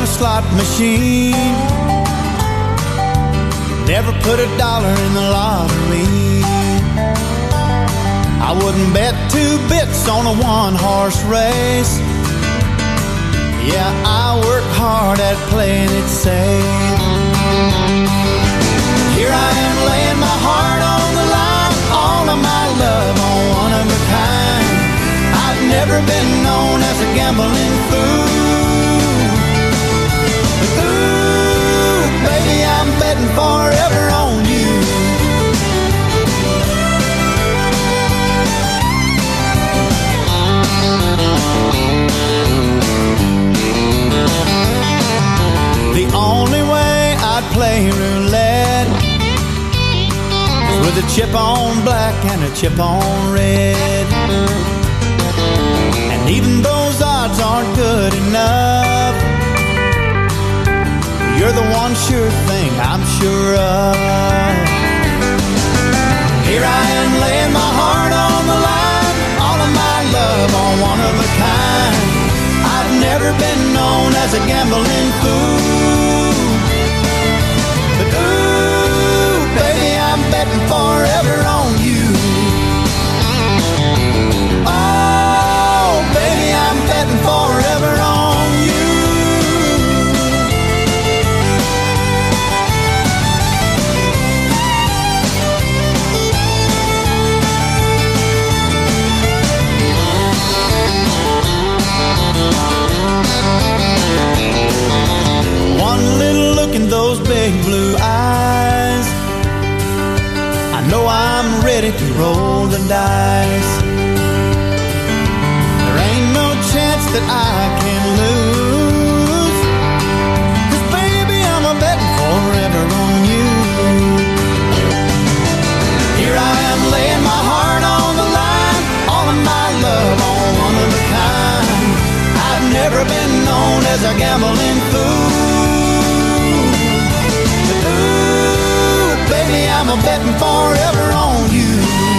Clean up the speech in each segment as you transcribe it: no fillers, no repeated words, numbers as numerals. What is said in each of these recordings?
a slot machine. Never put a dollar in the lottery. I wouldn't bet 2 bits on a one-horse race. Yeah, I work hard at playing it safe. Here I am laying my heart on the line, all of my love on one of a kind. I've never been known as a gambling fool. But ooh, baby, I'm betting forever on you. The only way I'd play roulette is with a chip on black and a chip on red. And even those odds aren't good enough. You're the one sure thing I'm sure of. Here I am laying my heart on the line, all of my love on one of a kind. I've never been known as a gambling fool. But ooh, baby, I'm betting forever on you. Oh, baby, I'm betting forever on you. One little look in those big blue eyes, I know I'm ready to roll the dice. There ain't no chance that I can lose, 'cause baby, I'm a betting forever on you. Here I am laying my heart on the line, all of my love on one of a kind. I've never been known as a gambling fool. But ooh, baby, I'm a betting forever on you.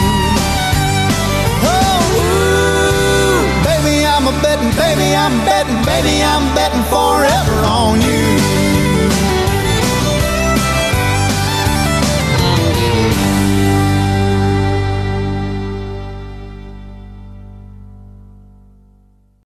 Oh, ooh, baby, I'm a betting, baby, I'm betting, baby, I'm betting forever on you.